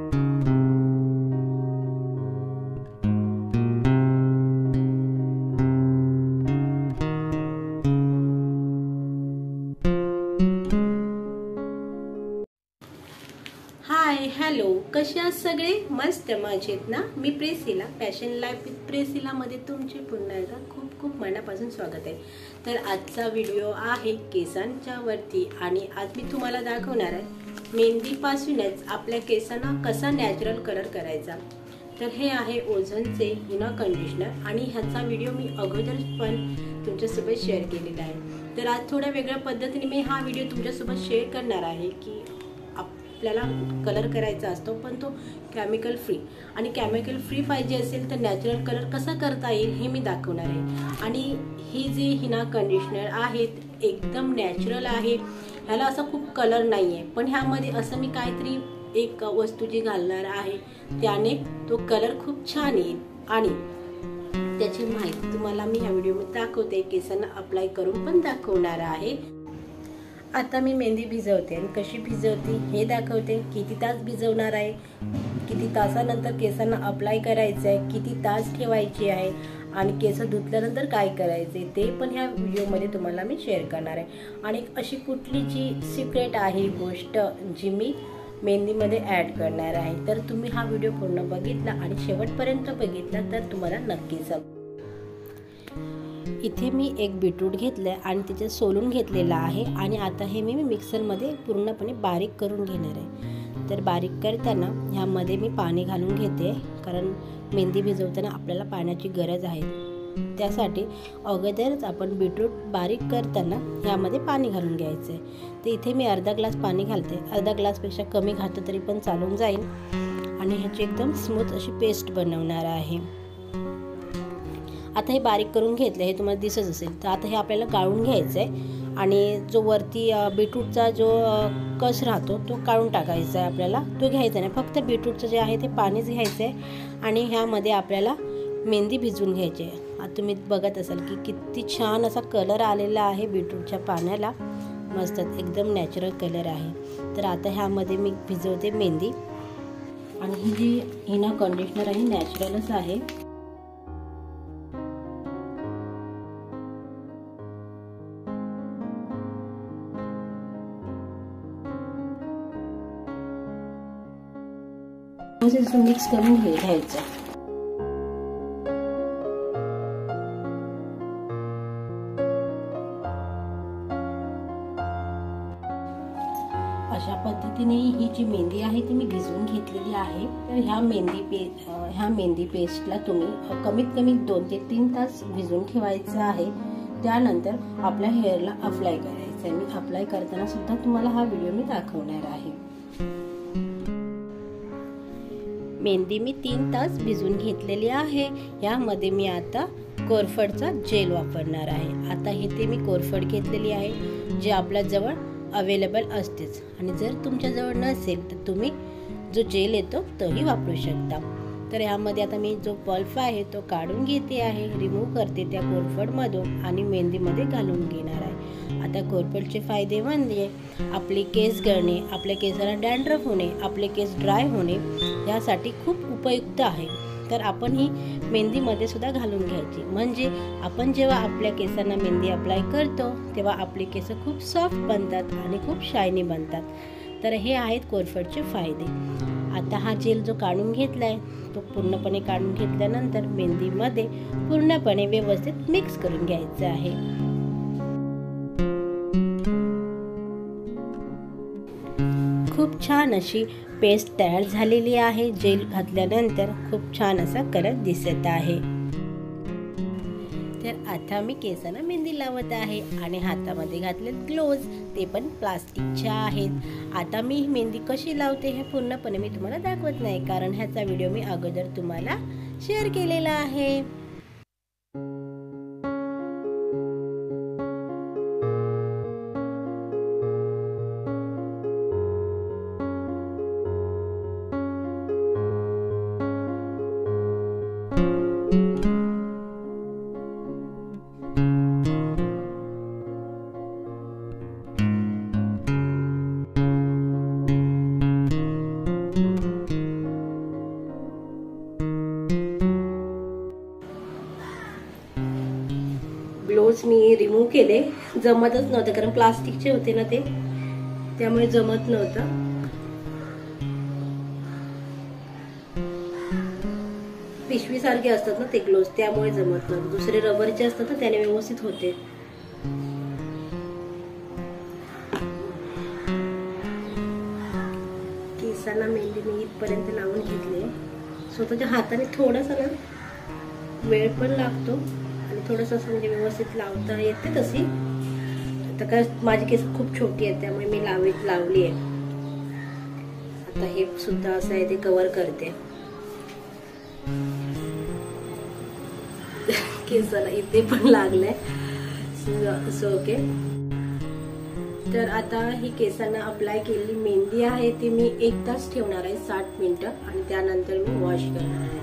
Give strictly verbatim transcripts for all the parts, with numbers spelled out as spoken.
Hi hello, कसे आहात सगळे? मस्त मजेत ना? मी Priscilla, fashion life with Priscilla मध्ये तुमचे पुन्हा एकदा खूप खूप मनापासून स्वागत आहे। तर आजचा व्हिडिओ आहे केसांच्या वरती आणि आज मी तुम्हाला दाखवणार आहे मेहंदीपासूनच आपल्या केसांना कसा नॅचरल कलर करायचा। तर हे आहे ओझोनचे हिना कंडिशनर आणि ह्याचा व्हिडिओ मी अगोदर पण तुमच्यासोबत शेअर केलेला आहे। तर आज थोड्या वेगळ्या पद्धतीने मी हा व्हिडिओ तुमच्यासोबत शेअर करणार आहे की आपल्याला कलर करायचा असतो पण तो केमिकल फ्री, आणि केमिकल फ्री पाहिजे असेल तर नॅचरल कलर कसा करता येईल हे मी दाखवणार आहे। आणि ही जी हिना कंडिशनर आहे एकदम नॅचरल आहे, ह्याला असा खूप कलर नाही आहे, पण ह्यामध्ये असं मी काहीतरी एक वस्तू जी घालणार आहे त्याने तो कलर खूप छान येईल आणि त्याची माहिती तुम्हाला मी ह्या व्हिडिओमध्ये दाखवते, केसांना अप्लाय करून पण दाखवणार आहे। आता मी मेहंदी भिजवते आणि कशी भिजवते हे दाखवते, किती तास भिजवणार आहे, किती तासानंतर केसांना अप्लाय करायचं आहे, किती तास ठेवायची आहे आणि केस धुतल्यानंतर काय करायचे ते पण ह्या व्हिडिओमध्ये तुम्हाला मी शेअर करणार आहे। आणि अशी कुठली जी सिक्रेट आहे गोष्ट जी मी मेहंदीमध्ये ॲड करणार आहे, तर तुम्ही हा व्हिडिओ पूर्ण बघितला आणि शेवटपर्यंत बघितला तर तुम्हाला नक्कीच समजेल। इथे मी एक बीटरूट घेतलं आणि त्याचे सोलून घेतलेला आहे आणि आता हे मी मिक्सरमध्ये पूर्णपणे बारीक करून घेणार आहे। तर बारीक करताना ह्यामध्ये मी पाणी घालून घेते, कारण मेहंदी भिजवताना आपल्याला पाण्याची गरज आहे, त्यासाठी अगोदरच आपण बीटरूट बारीक करताना ह्यामध्ये पाणी घालून घ्यायचं आहे। तर इथे मी अर्धा ग्लास पाणी घालते, अर्धा ग्लासपेक्षा कमी घातलं तरी पण चालून जाईल आणि ह्याची एकदम स्मूथ अशी पेस्ट बनवणार आहे। आता हे बारीक करून घेतलं, हे तुम्हाला दिसत असेल। तर आता हे आपल्याला गाळून घ्यायचं आहे आणि जो वरती बीटरूटचा जो कस राहतो तो काढून टाकायचा आहे आपल्याला, तो घ्यायचा नाही, फक्त बीटरूटचं जे आहे ते पाणीच घ्यायचं आहे आणि ह्यामध्ये आपल्याला मेहंदी भिजवून घ्यायची आहे। आता तुम्ही बघत असाल की किती छान असा कलर आलेला आहे बीटरूटच्या पाण्याला, मस्त एकदम नॅचरल कलर आहे। तर आता ह्यामध्ये मी भिजवते मेहंदी आणि ही जी हिना कंडिशनर आहे नॅचरलच आहे। असं मिक्स करून घ्यायचं। अशा पद्धतीने ही जी मेहंदी आहे ती मी भिजवून घेतलेली आहे। तर ह्या मेहंदी पे ह्या मेहंदी पेस्टला तुम्ही कमीत कमी दोन ते तीन तास भिजवून ठेवायचं आहे। त्यानंतर आपल्या हेअरला अप्लाय करायचं आहे। मी अप्लाय करताना सुद्धा तुम्हाला हा व्हिडिओ मी दाखवणार आहे। मेहंदी मी तीन तास भिजवून घेतलेली आहे। यामध्ये मी आता कोरफडचा जेल वापरणार आहे। आता हे ते मी कोरफड घेतलेली आहे, जे आपल्या जवळ अवेलेबल असतेच, आणि जर तुमच्या जवळ नसेल तर तुम्ही जो जेल येतो तोही वापरू शकता। तर यामध्ये आता मी जो पल्प आहे तो काढून घेते आहे, रिमूव्ह करते त्या कोरफडमधून आणि मेहंदीमध्ये घालून घेणार आहे। आता कोरफडचे फायदे म्हणजे आपले केस गळणे, आपल्या केसाला डॅन्ड्रफ होणे, आपले केस ड्राय होणे यासाठी खूप उपयुक्त आहे। तर आपण ही मेहंदीमध्ये सुद्धा घालून घ्यायची, म्हणजे आपण जेव्हा आपल्या केसांना मेहंदी अप्लाय करतो तेव्हा आपले केस खूप सॉफ्ट बनतात आणि खूप शायनी बनतात। तर हे आहेत कोरफडचे फायदे। आता हा जेल जो काढून घेतलाय तो पूर्णपणे काढून घेतल्यानंतर मेहंदीमध्ये पूर्णपणे व्यवस्थित मिक्स करून घ्यायचं आहे। खूप छान अशी पेस्ट तयार झालेली आहे। जेल घातल्यानंतर खूप छान असा कलर दिसत आहे। तर आता मी केसांना मेहंदी लावत आहे आणि हातामध्ये घातले ग्लोव्ज, ते पण प्लास्टिकचे आहेत। आता मी मेहंदी कशी लावते हे पूर्णपणे मी तुम्हाला दाखवत नाही, कारण ह्याचा व्हिडिओ मी अगोदर तुम्हाला शेअर केलेला आहे। केले, जमतच नव्हतं कारण प्लास्टिकचे होते ना ते, त्यामुळे जमत नव्हतं. पिशवी सारखे असतात ना ते ग्लोव्ज, त्यामुळे जमत नव्हतं. दुसरे रबरचे असतात ना त्याने व्यवस्थित होते. केसांना मेहंदी मी इथपर्यंत लावून घेतले. स्वतःच्या हाताने थोडासा ना वेळ पण लागतो आणि थोडंसं असं म्हणजे व्यवस्थित लावता येते तशी. आता काय माझी केस खूप छोटी आहेत त्यामुळे मी लावी लावली आहे. आता हे सुद्धा असं आहे ते कव्हर करते. केसाला इथे पण लागलंय. So okay. तर आता ही केसांना अप्लाय केलेली मेहंदी आहे ती मी एक तास ठेवणार आहे, साठ मिनिटं, आणि त्यानंतर मी वॉश करणार आहे.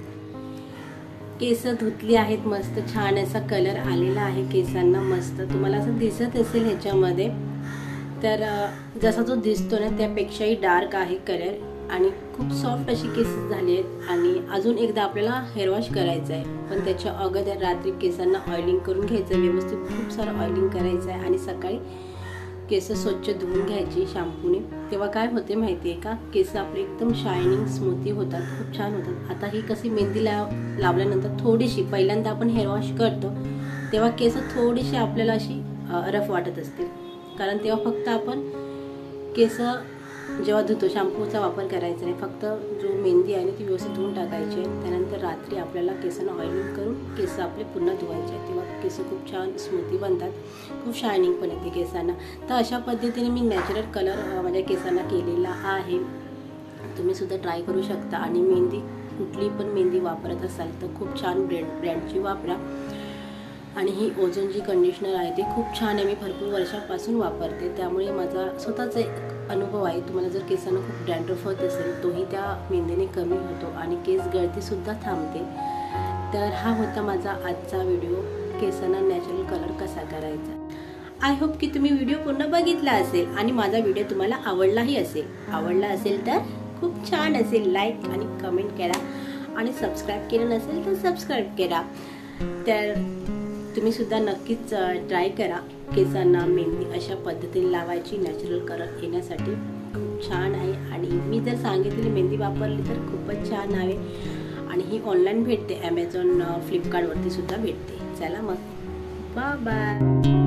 केस धुतली आहेत, मस्त छान असा कलर आलेला आहे केसांना मस्त. तुम्हाला असं दिसत असेल ह्याच्यामध्ये, तर जसा जो दिसतो ना त्यापेक्षाही डार्क आहे कलर आणि खूप सॉफ्ट अशी केस झाली आहेत. आणि अजून एकदा आपल्याला हेअर वॉश करायचं आहे, पण त्याच्या अगोदर रात्री केसांना ऑइलिंग करून घ्यायचं व्यवस्थित. खूप सारं ऑइलिंग करायचं आहे आणि सकाळी केस स्वच्छ धुवून घ्यायची शॅम्पूने. तेव्हा काय होते माहिती आहे का, केस आपले एकदम शायनिंग स्मूथी होतात, खूप छान होतात. आता ही कशी मेहंदी लाव लावल्यानंतर थोडीशी पहिल्यांदा आपण हेअर वॉश करतो तेव्हा केस थोडीशी आपल्याला अशी रफ वाटत असतील, कारण तेव्हा फक्त आपण केस जेव्हा धुतो शॅम्पूचा वापर करायचा नाही, फक्त जो मेहंदी आहे ती व्यवस्थित धुवून टाकायची आहे. त्यानंतर रात्री आपल्याला केसांना ऑइलिंग करून केस आपले पुन्हा धुवायचे आहेत, तेव्हा केस खूप छान स्मूथी बनतात, खूप शायनिंग पण येते केसांना. तर अशा पद्धतीने मी नॅचरल कलर माझ्या केसांना केलेला आहे. तुम्ही सुद्धा ट्राय करू शकता. आणि मेहंदी कुठली पण मेहंदी वापरत असाल तर खूप छान ब्रँड ब्रँडची वापरा. आणि ही ओझोन जी कंडिशनर आहे ते खूप छान आहे, मी भरपूर वर्षापासून वापरते, त्यामुळे माझा स्वतःचा एक अनुभव आहे. तुम्हाला जर केसांना खूप डॅन्ड्रफ होत असेल तोही त्या मेहंदीने कमी होतो आणि केस गळतीसुद्धा थांबते. तर हा होता माझा आजचा व्हिडिओ, केसांना नॅचरल कलर कसा करायचा. आय होप की तुम्ही व्हिडिओ पूर्ण बघितला असेल आणि माझा व्हिडिओ तुम्हाला आवडलाही असेल. आवडला असेल तर खूप छान असेल लाईक आणि कमेंट करा, आणि सबस्क्राईब केलं नसेल तर सबस्क्राईब करा. तर तुम्ही सुद्धा नक्कीच ट्राय करा केसांना मेहंदी अशा पद्धतीने लावायची नॅचरल कलर येण्यासाठी. खूप छान आहे आणि मी जर सांगितलेली मेहंदी वापरली तर खूपच छान आहे. आणि ही ऑनलाईन भेटते, ॲमेझॉन फ्लिपकार्टवरती सुद्धा भेटते. चला मग, बाय बाय.